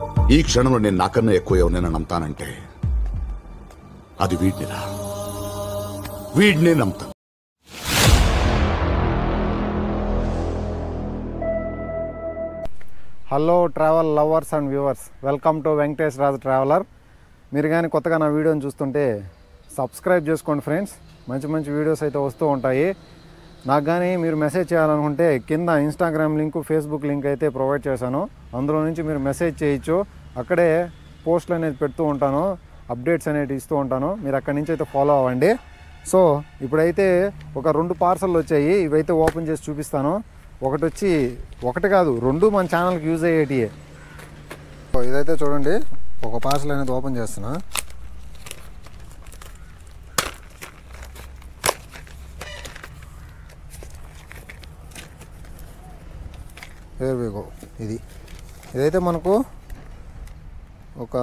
ఈ క్షణంలో నేను నాకన్నా ఎక్కువ ఎవరినైనా నమ్ముతానంటే అది వీడినే నమ్ముతాను. Hello travel lovers and viewers, welcome to 𝐕𝐞𝐧𝐤𝐚 traveller. మీరు కానీ కొత్తగా నా వీడియోని చూస్తుంటే సబ్స్క్రైబ్ చేసుకోండి ఫ్రెండ్స్. మంచి మంచి వీడియోస్ అయితే వస్తూ ఉంటాయి. నాకు కానీ మీరు మెసేజ్ చేయాలనుకుంటే కింద ఇన్స్టాగ్రామ్ లింక్, ఫేస్బుక్ లింక్ అయితే ప్రొవైడ్ చేశాను. అందులో నుంచి మీరు మెసేజ్ చేయొచ్చు. అక్కడే పోస్టులు అనేది పెడుతూ ఉంటాను, అప్డేట్స్ అనేవి ఇస్తూ ఉంటాను. మీరు అక్కడి నుంచి అయితే ఫాలో అవ్వండి. సో ఇప్పుడైతే ఒక 2 పార్సల్ వచ్చాయి. ఇవైతే ఓపెన్ చేసి చూపిస్తాను. ఒకటి కాదు 2 మన ఛానల్కి యూజ్ అయ్యేటివి. ఇదైతే చూడండి, ఒక పార్సల్ అనేది ఓపెన్ చేస్తున్నా. ఇదైతే మనకు ఒక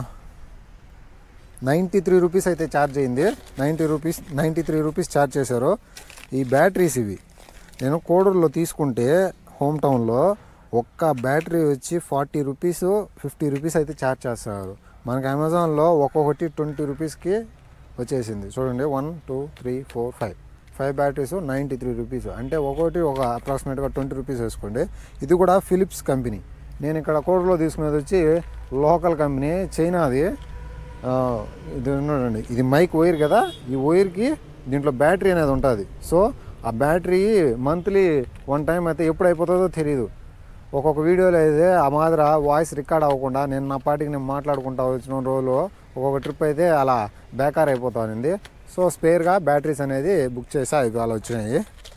93 రూపీస్ అయితే ఛార్జ్ అయింది. 93 రూపీస్ ఛార్జ్ చేశారు. ఈ బ్యాటరీస్ ఇవి నేను కోడూరులో తీసుకుంటే హోమ్ టౌన్లో ఒక్క బ్యాటరీ వచ్చి 40 రూపీస్, 50 రూపీస్ అయితే ఛార్జ్ చేస్తారు. మనకి అమెజాన్లో ఒక్కొక్కటి 20 రూపీస్కి వచ్చేసింది. చూడండి, 1 2 3 4 5 బ్యాటరీస్ 93 రూపీస్. అంటే ఒక్కొక్కటి ఒక అప్రాక్సిమేట్గా 20 రూపీస్ వేసుకోండి. ఇది కూడా ఫిలిప్స్ కంపెనీ. నేను ఇక్కడ కోడూరులో తీసుకునేది వచ్చి లోకల్ కంపెనీ, చైనాది. ఇది ఉన్నాడండి, ఇది మైక్ వైర్ కదా. ఈ వైర్కి దీంట్లో బ్యాటరీ అనేది ఉంటుంది. సో ఆ బ్యాటరీ మంత్లీ 1 టైం అయితే ఎప్పుడు అయిపోతుందో తెలియదు. ఒక్కొక్క వీడియోలో అయితే ఆ మాదిర వాయిస్ రికార్డ్ అవ్వకుండా నేను నా పాటికి నేను మాట్లాడుకుంటా వచ్చిన రోజులు ఒక్కొక్క ట్రిప్ అయితే అలా బేకార్ అయిపోతుంది. సో స్పేర్గా బ్యాటరీస్ అనేది బుక్ చేసా. ఇవి అలా వచ్చినాయి.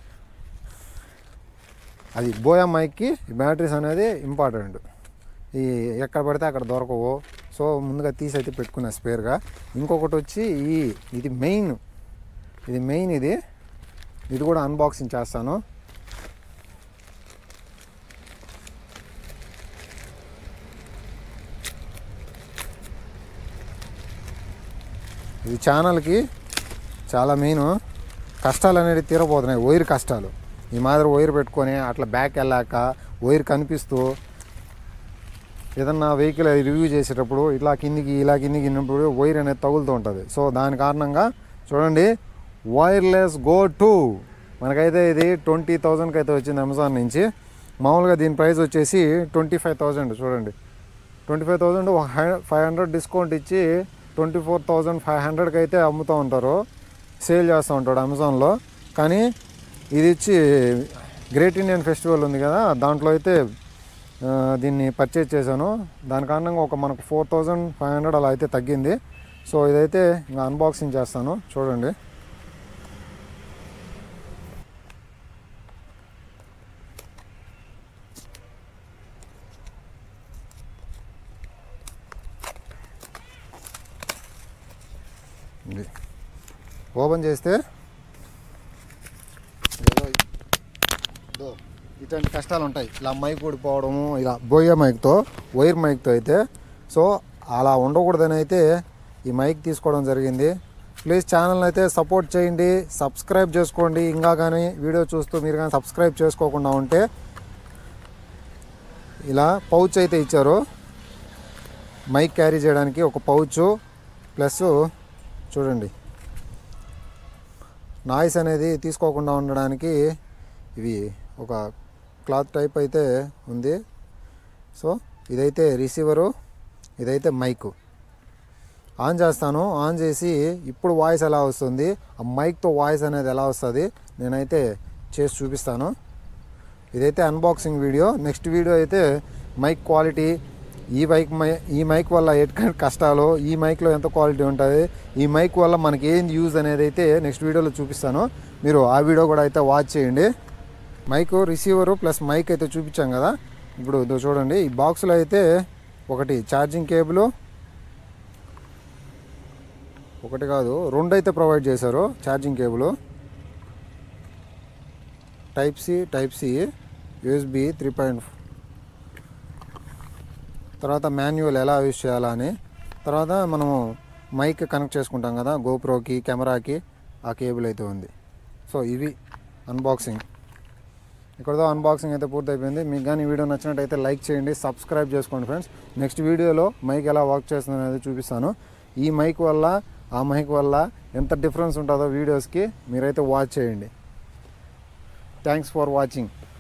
అది బోయా మైక్కి ఈ బ్యాటరీస్ అనేది ఇంపార్టెంట్. ఈ ఎక్కడ పడితే అక్కడ దొరకవు. సో ముందుగా తీసి అయితే పెట్టుకున్నా స్పేర్గా. ఇంకొకటి వచ్చి ఇది మెయిన్. ఇది కూడా అన్బాక్సింగ్ చేస్తాను. ఇది ఛానల్కి చాలా మెయిన్. కష్టాలు అనేది తీరబోతున్నాయి, వైర్ కష్టాలు. ఈ మాదిరి వైర్ పెట్టుకొని అట్లా బ్యాక్ వెళ్ళాక వైర్ కనిపిస్తూ ఏదన్నా వెహికల్ రివ్యూ చేసేటప్పుడు ఇలా కిందికి విన్నప్పుడు వైర్ అనేది తగులుతూ ఉంటుంది. సో దాని కారణంగా చూడండి, వైర్లెస్ గో 2 మనకైతే ఇది 20,000కి అయితే వచ్చింది అమెజాన్ నుంచి. మామూలుగా దీని ప్రైస్ వచ్చేసి 25,000. చూడండి, 25,000 500 డిస్కౌంట్ ఇచ్చి 24,500కి అయితే అమ్ముతూ ఉంటారు, సేల్ చేస్తూ ఉంటాడు అమెజాన్లో. కానీ ఇది ఇచ్చి గ్రేట్ ఇండియన్ ఫెస్టివల్ ఉంది కదా, దాంట్లో అయితే దీన్ని పర్చేజ్ చేశాను. దాని కారణంగా మనకు 4,500 అలా అయితే తగ్గింది. సో ఇదైతే ఇంకా అన్బాక్సింగ్ చేస్తాను. చూడండి, ఓపెన్ చేస్తే ఇటువంటి కష్టాలు ఉంటాయి. ఇలా మైక్ ఊడిపోవడము, ఇలా బోయే మైక్తో, వైర్ మైక్తో అయితే. సో అలా ఉండకూడదని అయితే ఈ మైక్ తీసుకోవడం జరిగింది. ప్లీజ్ ఛానల్ని అయితే సపోర్ట్ చేయండి, సబ్స్క్రైబ్ చేసుకోండి. ఇంకా కానీ వీడియో చూస్తూ మీరు కానీ సబ్స్క్రైబ్ చేసుకోకుండా ఉంటే ఇలా పౌచ్ అయితే ఇచ్చారు. మైక్ క్యారీ చేయడానికి ఒక పౌచ్, ప్లస్ చూడండి నాయిస్ అనేది తీసుకోకుండా ఉండడానికి ఇవి ఒక క్లాత్ టైప్ అయితే ఉంది. సో ఇదైతే రిసీవరు, ఇదైతే మైక్. ఆన్ చేస్తాను. ఆన్ చేసి ఇప్పుడు వాయిస్ ఎలా వస్తుంది, ఆ మైక్తో వాయిస్ అనేది ఎలా వస్తుంది నేనైతే చేసి చూపిస్తాను. ఇదైతే అన్బాక్సింగ్ వీడియో. నెక్స్ట్ వీడియో అయితే మైక్ క్వాలిటీ, ఈ మైక్ వల్ల ఎటువంటి కష్టాలు, ఈ మైక్లో ఎంత క్వాలిటీ ఉంటుంది, ఈ మైక్ వల్ల మనకి ఏంది యూజ్ అనేది అయితే నెక్స్ట్ వీడియోలో చూపిస్తాను. మీరు ఆ వీడియో కూడా అయితే వాచ్ చేయండి. మైక్, రిసీవరు ప్లస్ మైక్ అయితే చూపించాం కదా. ఇప్పుడు చూడండి, ఈ బాక్స్లో అయితే ఒకటి ఛార్జింగ్ కేబుల్, ఒకటి కాదు 2 అయితే ప్రొవైడ్ చేశారు. Charging cable type C USB 3.5, తర్వాత మాన్యువల్ ఎలా యూజ్ చేయాలా అని, తర్వాత మనము మైక్ కనెక్ట్ చేసుకుంటాం కదా గోప్రోకి, కెమెరాకి, ఆ కేబుల్ అయితే ఉంది. సో ఇవి అన్బాక్సింగ్. ఇక్కడతో అన్బాక్సింగ్ అయితే పూర్తయిపోయింది. మీకు కానీ ఈ వీడియో నచ్చినట్టయితే లైక్ చేయండి, సబ్స్క్రైబ్ చేసుకోండి ఫ్రెండ్స్. నెక్స్ట్ వీడియోలో మైక్ ఎలా వర్క్ చేస్తుంది అనేది చూపిస్తాను. ఈ మైక్ వల్ల ఆ మైక్ వల్ల ఎంత డిఫరెన్స్ ఉంటుందో వీడియోస్కి మీరైతే వాచ్ చేయండి. Thanks for watching.